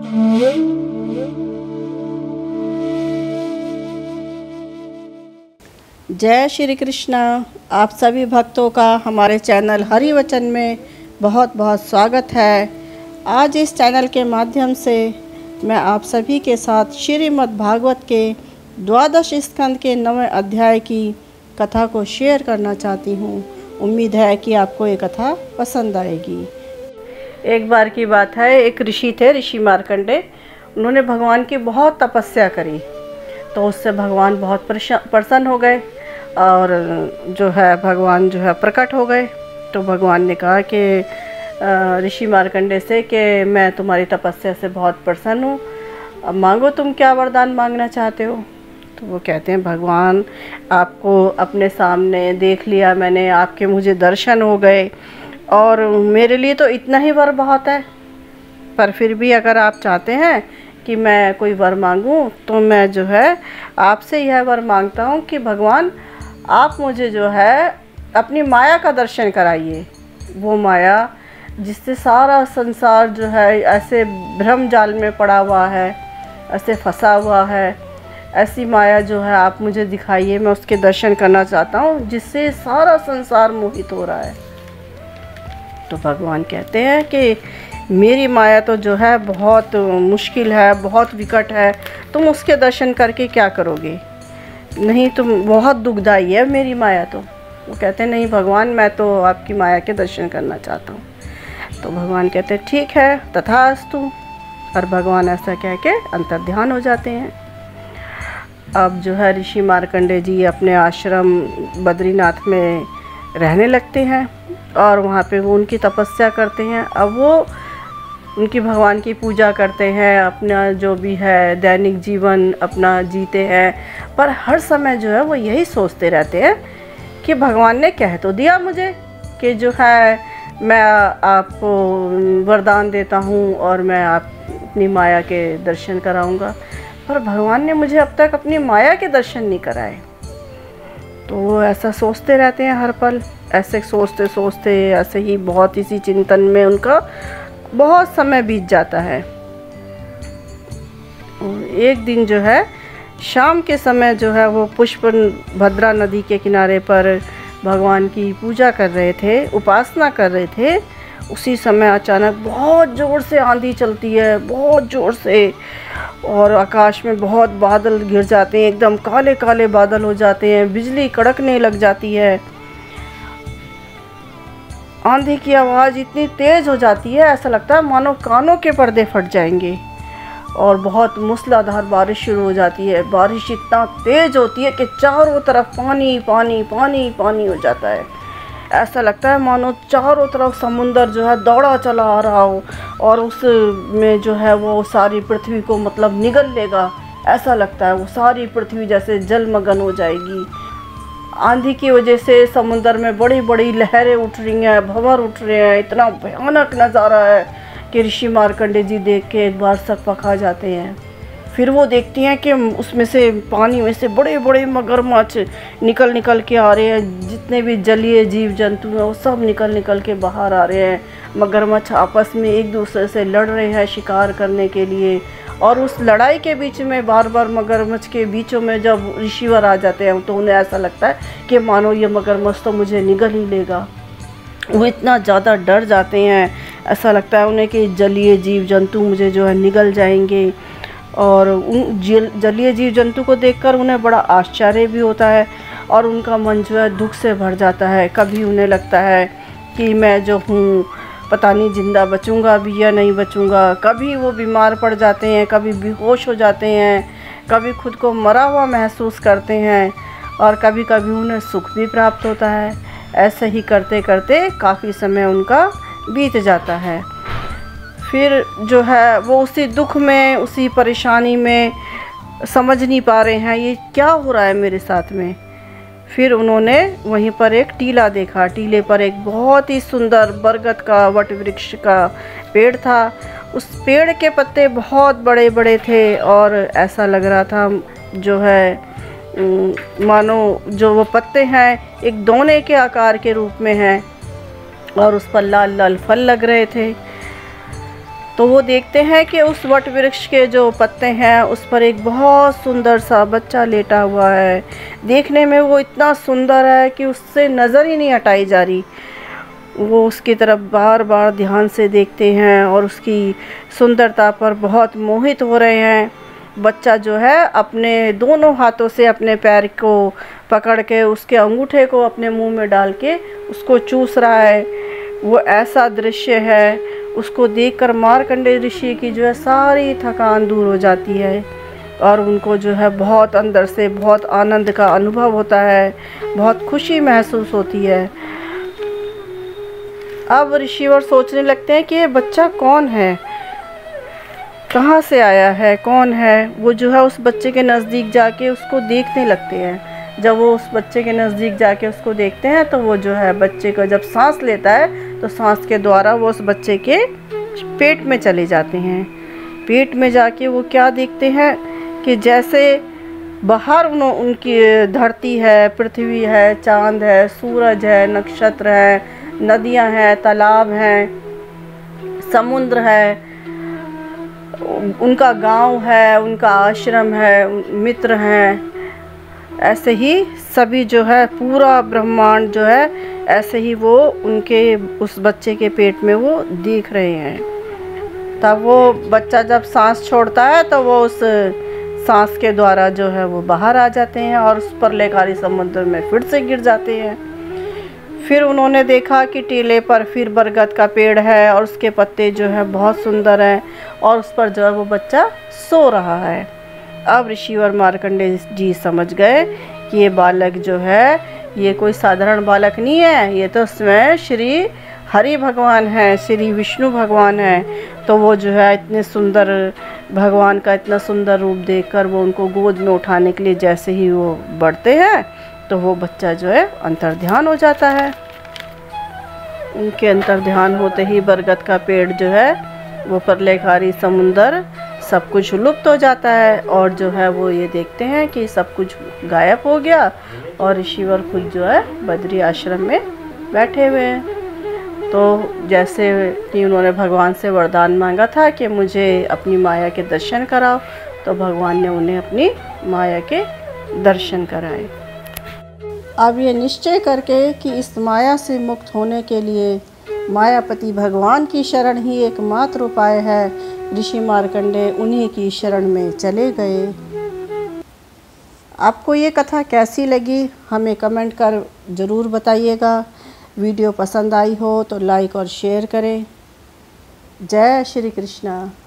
जय श्री कृष्णा। आप सभी भक्तों का हमारे चैनल हरि वचन में बहुत बहुत स्वागत है। आज इस चैनल के माध्यम से मैं आप सभी के साथ श्रीमद् भागवत के 12 स्कंद के 9वें अध्याय की कथा को शेयर करना चाहती हूँ। उम्मीद है कि आपको ये कथा पसंद आएगी। एक बार की बात है, एक ऋषि थे, ऋषि मार्कंडे। उन्होंने भगवान की बहुत तपस्या करी, तो उससे भगवान बहुत प्रसन्न हो गए और जो है भगवान जो है प्रकट हो गए। तो भगवान ने कहा कि ऋषि मार्कंडे से कि मैं तुम्हारी तपस्या से बहुत प्रसन्न हूँ, अब मांगो तुम क्या वरदान मांगना चाहते हो। तो वो कहते हैं, भगवान आपको अपने सामने देख लिया मैंने, आपके मुझे दर्शन हो गए और मेरे लिए तो इतना ही वर बहुत है, पर फिर भी अगर आप चाहते हैं कि मैं कोई वर मांगूं तो मैं जो है आपसे यह वर मांगता हूं कि भगवान आप मुझे जो है अपनी माया का दर्शन कराइए। वो माया जिससे सारा संसार जो है ऐसे भ्रम जाल में पड़ा हुआ है, ऐसे फंसा हुआ है, ऐसी माया जो है आप मुझे दिखाइए। मैं उसके दर्शन करना चाहता हूँ जिससे सारा संसार मोहित हो रहा है। तो भगवान कहते हैं कि मेरी माया तो जो है बहुत मुश्किल है, बहुत विकट है, तुम उसके दर्शन करके क्या करोगे? नहीं, तुम बहुत दुखदाई है मेरी माया। तो वो कहते हैं, नहीं भगवान, मैं तो आपकी माया के दर्शन करना चाहता हूँ। तो भगवान कहते हैं, ठीक है, तथास्तु। और भगवान ऐसा कह के अंतर्ध्यान हो जाते हैं। अब जो है ऋषि मार्कंडे जी अपने आश्रम बद्रीनाथ में रहने लगते हैं और वहाँ पे वो उनकी तपस्या करते हैं। अब वो उनकी भगवान की पूजा करते हैं, अपना जो भी है दैनिक जीवन अपना जीते हैं, पर हर समय जो है वो यही सोचते रहते हैं कि भगवान ने कह तो दिया मुझे कि जो है मैं आपको वरदान देता हूँ और मैं आप अपनी माया के दर्शन कराऊँगा, पर भगवान ने मुझे अब तक अपनी माया के दर्शन नहीं कराए। तो वो ऐसा सोचते रहते हैं हर पल, ऐसे सोचते सोचते ऐसे ही बहुत इसी चिंतन में उनका बहुत समय बीत जाता है। एक दिन जो है शाम के समय जो है वो पुष्प भद्रा नदी के किनारे पर भगवान की पूजा कर रहे थे, उपासना कर रहे थे। उसी समय अचानक बहुत ज़ोर से आंधी चलती है, बहुत ज़ोर से, और आकाश में बहुत बादल घिर जाते हैं, एकदम काले काले बादल हो जाते हैं, बिजली कड़कने लग जाती है। आंधी की आवाज़ इतनी तेज़ हो जाती है, ऐसा लगता है मानो कानों के पर्दे फट जाएंगे, और बहुत मूसलाधार बारिश शुरू हो जाती है। बारिश इतना तेज़ होती है कि चारों तरफ पानी पानी पानी पानी हो जाता है। ऐसा लगता है मानो चारों तरफ समुंदर जो है दौड़ा चला आ रहा हो और उसमें जो है वो सारी पृथ्वी को मतलब निगल लेगा। ऐसा लगता है वो सारी पृथ्वी जैसे जलमग्न हो जाएगी। आंधी की वजह से समुंदर में बड़ी बड़ी लहरें उठ रही हैं, भंवर उठ रहे हैं। इतना भयानक नज़ारा है कि ऋषि मार्कंडे जी देख के एक बार सकपका जाते हैं। फिर वो देखती हैं कि उसमें से पानी में से बड़े बड़े मगरमच्छ निकल निकल के आ रहे हैं। जितने भी जलीय जीव जंतु हैं वो सब निकल निकल के बाहर आ रहे हैं। मगरमच्छ आपस में एक दूसरे से लड़ रहे हैं शिकार करने के लिए, और उस लड़ाई के बीच में बार बार मगरमच्छ के बीचों में जब ऋषिवर आ जाते हैं तो उन्हें ऐसा लगता है कि मानो ये मगरमच्छ तो मुझे निगल ही लेगा। वो इतना ज़्यादा डर जाते हैं, ऐसा लगता है उन्हें कि जलीय जीव जंतु मुझे जो है निगल जाएंगे। और उन जलीय जीव जंतु को देखकर उन्हें बड़ा आश्चर्य भी होता है और उनका मन जो है दुख से भर जाता है। कभी उन्हें लगता है कि मैं जो हूँ पता नहीं ज़िंदा बचूँगा भी या नहीं बचूँगा। कभी वो बीमार पड़ जाते हैं, कभी बेहोश हो जाते हैं, कभी खुद को मरा हुआ महसूस करते हैं, और कभी कभी उन्हें सुख भी प्राप्त होता है। ऐसे ही करते करते काफ़ी समय उनका बीत जाता है। फिर जो है वो उसी दुख में, उसी परेशानी में समझ नहीं पा रहे हैं ये क्या हो रहा है मेरे साथ में। फिर उन्होंने वहीं पर एक टीला देखा। टीले पर एक बहुत ही सुंदर बरगद का वट वृक्ष का पेड़ था। उस पेड़ के पत्ते बहुत बड़े बड़े थे और ऐसा लग रहा था जो है मानो जो वो पत्ते हैं एक दोने के आकार के रूप में हैं और उस पर लाल लाल फल लग रहे थे। तो वो देखते हैं कि उस वट वृक्ष के जो पत्ते हैं उस पर एक बहुत सुंदर सा बच्चा लेटा हुआ है। देखने में वो इतना सुंदर है कि उससे नज़र ही नहीं हटाई जा रही। वो उसकी तरफ बार बार ध्यान से देखते हैं और उसकी सुंदरता पर बहुत मोहित हो रहे हैं। बच्चा जो है अपने दोनों हाथों से अपने पैर को पकड़ के उसके अंगूठे को अपने मुंह में डाल के उसको चूस रहा है। वो ऐसा दृश्य है, उसको देखकर मार्कंडेय ऋषि की जो है सारी थकान दूर हो जाती है और उनको जो है बहुत अंदर से बहुत आनंद का अनुभव होता है, बहुत खुशी महसूस होती है। अब ऋषिवर सोचने लगते हैं कि ये बच्चा कौन है, कहाँ से आया है, कौन है। वो जो है उस बच्चे के नज़दीक जाके उसको देखने लगते हैं। जब वो उस बच्चे के नज़दीक जाके उसको देखते हैं तो वो जो है बच्चे को जब सांस लेता है तो सांस के द्वारा वो उस बच्चे के पेट में चले जाते हैं। पेट में जाके वो क्या देखते हैं कि जैसे बाहर उनकी धरती है, पृथ्वी है, चाँद है, सूरज है, नक्षत्र है, नदियाँ हैं, तालाब हैं, समुद्र है, उनका गांव है, उनका आश्रम है, मित्र हैं। ऐसे ही सभी जो है पूरा ब्रह्मांड जो है ऐसे ही वो उनके उस बच्चे के पेट में वो देख रहे हैं। तब वो बच्चा जब सांस छोड़ता है तो वो उस सांस के द्वारा जो है वो बाहर आ जाते हैं और उस प्रलयकारी समुद्र में फिर से गिर जाते हैं। फिर उन्होंने देखा कि टीले पर फिर बरगद का पेड़ है और उसके पत्ते जो है बहुत सुंदर हैं और उस पर जो है वो बच्चा सो रहा है। अब ऋषिवर मार्कंडेय जी समझ गए कि ये बालक जो है ये कोई साधारण बालक नहीं है, ये तो स्वयं श्री हरि भगवान है, श्री विष्णु भगवान है। तो वो जो है इतने सुंदर भगवान का इतना सुंदर रूप देखकर वो उनको गोद में उठाने के लिए जैसे ही वो बढ़ते हैं तो वो बच्चा जो है अंतर्ध्यान हो जाता है। उनके अंतर्ध्यान होते ही बरगद का पेड़ जो है वो प्रलयकारी समुंदर सब कुछ लुप्त हो जाता है और जो है वो ये देखते हैं कि सब कुछ गायब हो गया और ऋषिवर खुद जो है बद्री आश्रम में बैठे हुए हैं। तो जैसे कि उन्होंने भगवान से वरदान मांगा था कि मुझे अपनी माया के दर्शन कराओ, तो भगवान ने उन्हें अपनी माया के दर्शन कराए। अब ये निश्चय करके कि इस माया से मुक्त होने के लिए मायापति भगवान की शरण ही एकमात्र उपाय है, ऋषि मार्कंडेय उन्हीं की शरण में चले गए। आपको ये कथा कैसी लगी हमें कमेंट कर ज़रूर बताइएगा। वीडियो पसंद आई हो तो लाइक और शेयर करें। जय श्री कृष्णा।